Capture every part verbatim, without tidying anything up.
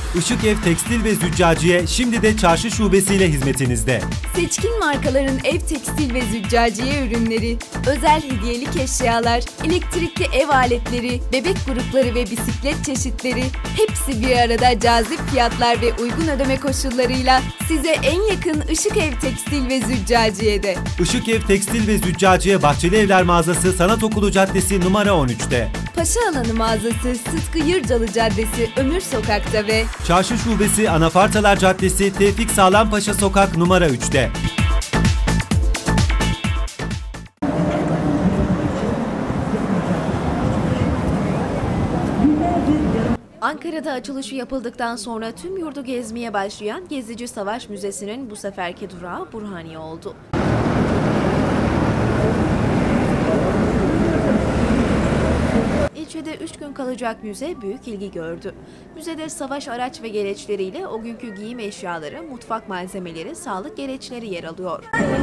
Işık Ev Tekstil ve Züccaciye şimdi de çarşı şubesiyle hizmetinizde. Seçkin markaların ev tekstil ve züccaciye ürünleri, özel hediyelik eşyalar, elektrikli ev aletleri, bebek grupları ve bisiklet çeşitleri hepsi bir arada cazip fiyatlar ve uygun ödeme koşullarıyla size en yakın Işık Ev Tekstil ve Züccaciye'de. Işık Ev Tekstil ve Züccaciye Bahçeli Evler mağazası Sanat Okulu Caddesi numara on üç'te. Paşa Alanı mağazası Sıtkı Yırcalı Caddesi Ömür Sokak'ta ve Çarşı şubesi Anafartalar Caddesi Tevfik Sağlampaşa Sokak numara üç'te. Ankara'da açılışı yapıldıktan sonra tüm yurdu gezmeye başlayan Gezici Savaş Müzesi'nin bu seferki durağı Burhaniye oldu. İlçede üç gün kalacak müze büyük ilgi gördü. Müzede savaş araç ve gereçleriyle o günkü giyim eşyaları, mutfak malzemeleri, sağlık gereçleri yer alıyor.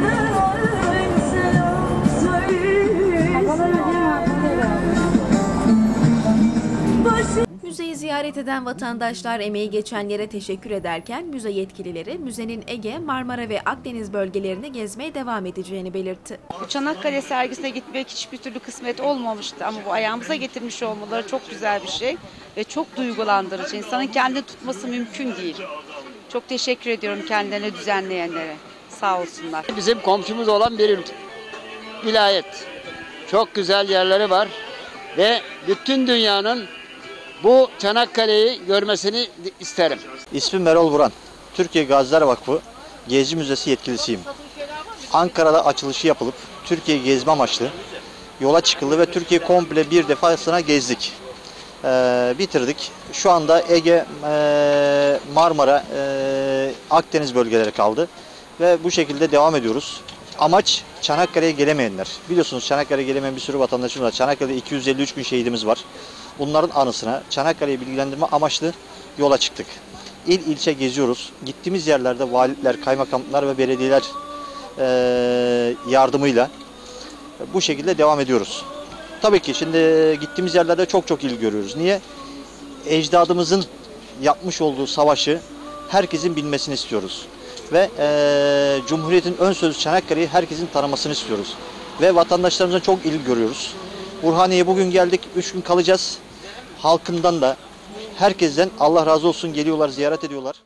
Müzeyi ziyaret eden vatandaşlar emeği geçenlere teşekkür ederken müze yetkilileri müzenin Ege, Marmara ve Akdeniz bölgelerini gezmeye devam edeceğini belirtti. Çanakkale sergisine gitmek hiçbir türlü kısmet olmamıştı ama bu ayağımıza getirmiş olmaları çok güzel bir şey ve çok duygulandırıcı. İnsanın kendini tutması mümkün değil. Çok teşekkür ediyorum kendilerine düzenleyenlere. Sağ olsunlar. Bizim komşumuz olan bir vilayet. Çok güzel yerleri var ve bütün dünyanın bu Çanakkale'yi görmesini isterim. İsmim Erol Buran. Türkiye Gaziler Vakfı Gezi Müzesi yetkilisiyim. Ankara'da açılışı yapılıp Türkiye gezme amaçlı yola çıkıldı ve Türkiye komple bir defasına gezdik. Ee, bitirdik. Şu anda Ege, e, Marmara, e, Akdeniz bölgeleri kaldı ve bu şekilde devam ediyoruz. Amaç Çanakkale'ye gelemeyenler. Biliyorsunuz Çanakkale'ye gelemeyen bir sürü vatandaşımız var. Çanakkale'de iki yüz elli üç bin şehidimiz var. Bunların anısına Çanakkale'yi bilgilendirme amaçlı yola çıktık. İl ilçe geziyoruz. Gittiğimiz yerlerde valiler, kaymakamlar ve belediyeler e, yardımıyla bu şekilde devam ediyoruz. Tabii ki şimdi gittiğimiz yerlerde çok çok ilgi görüyoruz. Niye? Ecdadımızın yapmış olduğu savaşı herkesin bilmesini istiyoruz. Ve e, Cumhuriyet'in ön sözü Çanakkale'yi herkesin tanımasını istiyoruz. Ve vatandaşlarımızdan çok ilgi görüyoruz. Burhaniye'ye bugün geldik, üç gün kalacağız. Halkından da herkesten Allah razı olsun geliyorlar, ziyaret ediyorlar.